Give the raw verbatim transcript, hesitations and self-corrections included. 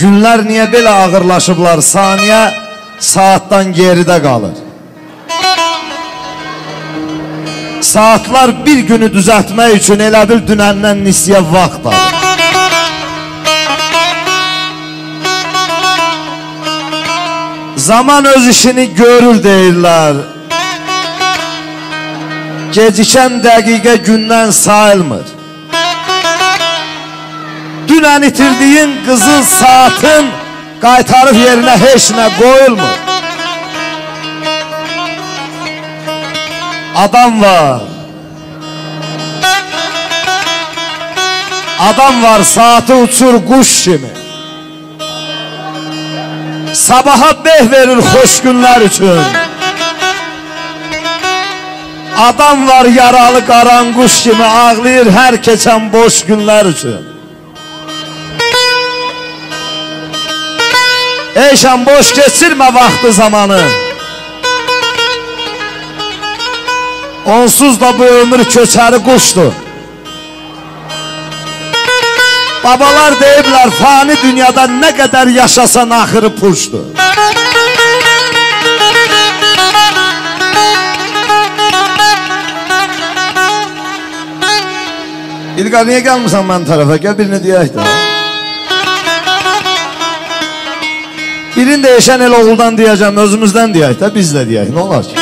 Günlər niyə belə ağırlaşıblar, saniyə saatdan geridə qalır. Saatlar bir günü düzəltmək üçün elə bil dünəndən nisyə vaxt alır. Zaman öz işini görür deyirlər. Gecikən dəqiqə gündən sayılmır. Dünən itirdiyin qızıl saatın qaytarıb yerinə heç nə qoyulmur. Adam var. Adam var, saatı uçur quş kimi. Sabaha beh verir xoş günlər üçün. Adam var yaralı qaranquş kimi, ağlayır hər keçən boş günlər üçün. Eyşan boş geçirmə vaxtı zamanı. Onsuz da bu ömür köçəri quşdur. Babalar deyiblər, fani dünyada nə qədər yaşasan axırı puşdur. İlqar, niyə gəlmirsən mənim tərəfə? Gəl birini deyək də. Birini də eşən el oğuldan deyəcəm, özümüzdən deyək də, biz də deyək, nə olar ki?